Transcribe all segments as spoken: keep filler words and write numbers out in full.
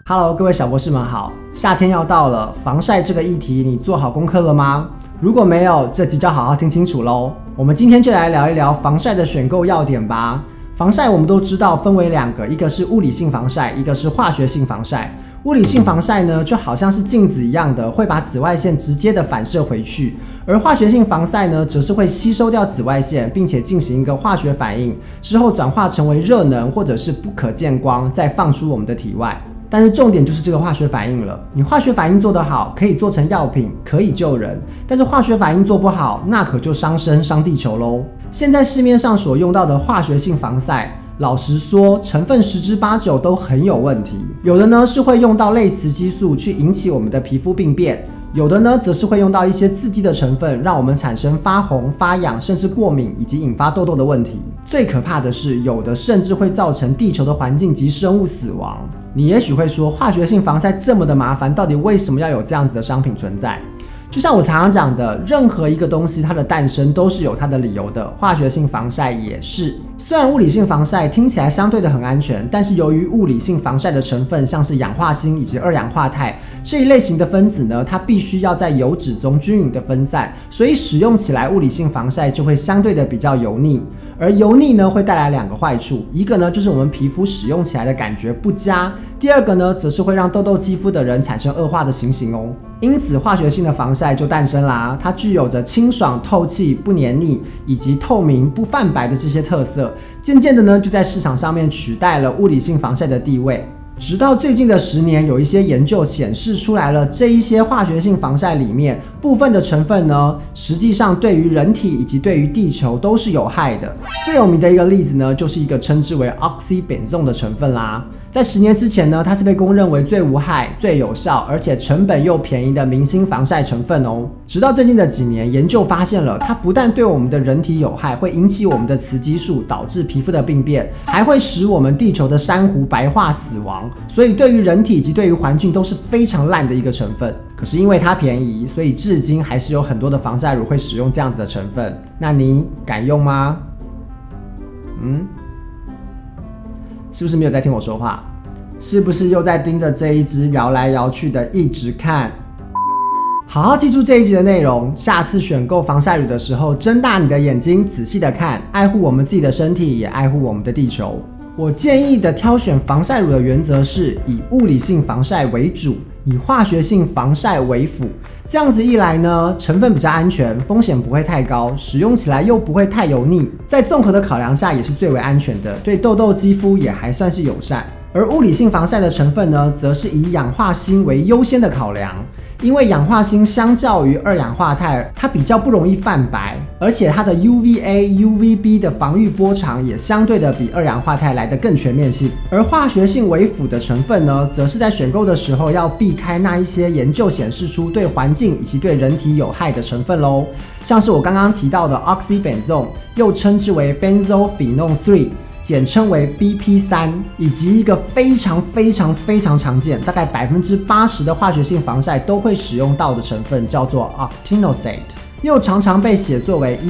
Hello， 各位小博士们好！夏天要到了，防晒这个议题你做好功课了吗？如果没有，这集就要好好听清楚咯。我们今天就来聊一聊防晒的选购要点吧。防晒我们都知道分为两个，一个是物理性防晒，一个是化学性防晒。物理性防晒呢，就好像是镜子一样的，会把紫外线直接的反射回去；而化学性防晒呢，则是会吸收掉紫外线，并且进行一个化学反应，之后转化成为热能或者是不可见光，再放出我们的体外。但是重点就是这个化学反应了，你化学反应做得好，可以做成药品，可以救人；但是化学反应做不好，那可就伤身伤地球咯。现在市面上所用到的化学性防晒，老实说，成分十之八九都很有问题。有的呢是会用到类雌激素去引起我们的皮肤病变，有的呢则是会用到一些刺激的成分，让我们产生发红、发痒，甚至过敏，以及引发痘痘的问题。最可怕的是，有的甚至会造成地球的环境及生物死亡。你也许会说，化学性防晒这么的麻烦，到底为什么要有这样子的商品存在？就像我常常讲的，任何一个东西它的诞生都是有它的理由的，化学性防晒也是。虽然物理性防晒听起来相对的很安全，但是由于物理性防晒的成分像是氧化锌以及二氧化钛这一类型的分子呢，它必须要在油脂中均匀的分散，所以使用起来物理性防晒就会相对的比较油腻。而油腻呢会带来两个坏处，一个呢就是我们皮肤使用起来的感觉不佳，第二个呢则是会让痘痘肌肤的人产生恶化的情形哦。因此化学性的防晒就诞生啦，它具有着清爽、透气、不黏腻以及透明、不泛白的这些特色，渐渐的呢就在市场上面取代了物理性防晒的地位。直到最近的十年，有一些研究显示出来了，这一些化学性防晒里面部分的成分呢，实际上对于人体以及对于地球都是有害的。最有名的一个例子呢，就是一个称之为 oxybenzone 的成分啦。在十年之前呢，它是被公认为最无害、最有效，而且成本又便宜的明星防晒成分哦。直到最近的几年，研究发现了，它不但对我们的人体有害，会引起我们的雌激素，导致皮肤的病变，还会使我们地球的珊瑚白化死亡。所以对于人体以及对于环境都是非常烂的一个成分。可是因为它便宜，所以至今还是有很多的防晒乳会使用这样子的成分。那你敢用吗？嗯？是不是没有在听我说话？是不是又在盯着这一只摇来摇去的一直看？好好记住这一集的内容，下次选购防晒乳的时候，睁大你的眼睛，仔细的看，爱护我们自己的身体，也爱护我们的地球。我建议的挑选防晒乳的原则是以物理性防晒为主，以化学性防晒为辅。这样子一来呢，成分比较安全，风险不会太高，使用起来又不会太油腻，在综合的考量下也是最为安全的，对痘痘肌肤也还算是友善。而物理性防晒的成分呢，则是以氧化锌为优先的考量。因为氧化锌相较于二氧化钛，它比较不容易泛白，而且它的 U V A、U V B 的防御波长也相对的比二氧化钛来得更全面性。而化学性为辅的成分呢，则是在选购的时候要避开那一些研究显示出对环境以及对人体有害的成分咯，像是我刚刚提到的 oxybenzone， 又称之为 benzophenone 三。简称为 B P 三， 以及一个非常非常非常常见，大概 百分之八十 的化学性防晒都会使用到的成分，叫做 octinoxate， 又常常被写作为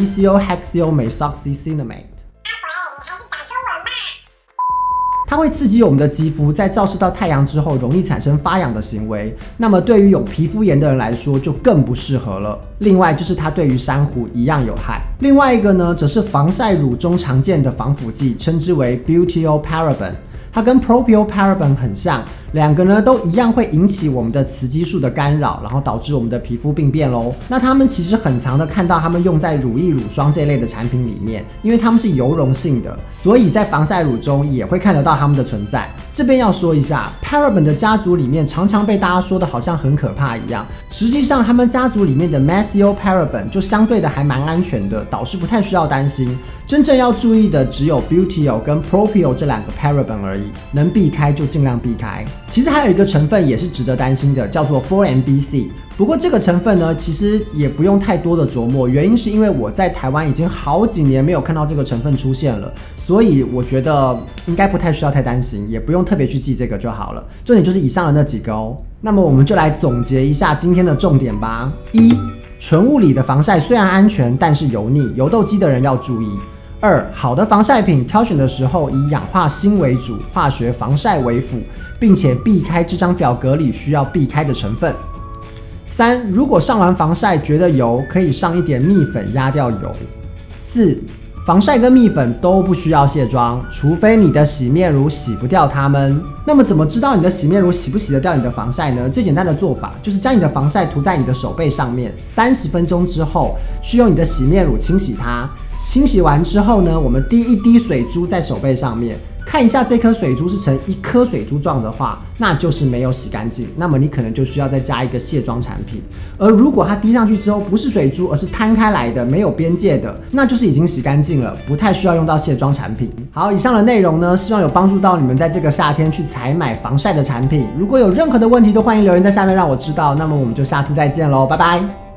ethyl-hexyl-methoxycinnamate。它会刺激我们的肌肤，在照射到太阳之后容易产生发痒的行为，那么对于有皮肤炎的人来说就更不适合了。另外就是它对于珊瑚一样有害。另外一个呢，则是防晒乳中常见的防腐剂，称之为 butyrylparaben， 它跟 propylparaben 很像，两个呢都一样会引起我们的雌激素的干扰，然后导致我们的皮肤病变咯。那它们其实很常的看到它们用在乳液、乳霜这一类的产品里面，因为它们是油溶性的，所以在防晒乳中也会看得到它们的存在。这边要说一下 paraben 的家族里面常常被大家说的好像很可怕一样，实际上他们家族里面的 methylparaben 就相对的还蛮安全的，导致不太需要担心。真正要注意的只有 butyl 跟 propyl 这两个 paraben 而已，能避开就尽量避开。其实还有一个成分也是值得担心的，叫做 四 M B C。不过这个成分呢，其实也不用太多的琢磨，原因是因为我在台湾已经好几年没有看到这个成分出现了，所以我觉得应该不太需要太担心，也不用特别去记这个就好了。重点就是以上的那几个哦。那么我们就来总结一下今天的重点吧。一，纯物理的防晒虽然安全，但是油腻，油痘肌的人要注意。 二、好的防晒品挑选的时候以氧化锌为主，化学防晒为辅，并且避开这张表格里需要避开的成分。三、如果上完防晒觉得油，可以上一点蜜粉压掉油。四、防晒跟蜜粉都不需要卸妆，除非你的洗面乳洗不掉它们。那么怎么知道你的洗面乳洗不洗得掉你的防晒呢？最简单的做法就是将你的防晒涂在你的手背上面，三十分钟之后，去用你的洗面乳清洗它。清洗完之后呢，我们滴一滴水珠在手背上面，看一下这颗水珠是呈一颗水珠状的话，那就是没有洗干净，那么你可能就需要再加一个卸妆产品。而如果它滴上去之后不是水珠，而是摊开来的，没有边界的，那就是已经洗干净了，不太需要用到卸妆产品。好，以上的内容呢，希望有帮助到你们在这个夏天去采买防晒的产品。如果有任何的问题，都欢迎留言在下面让我知道。那么我们就下次再见喽，拜拜。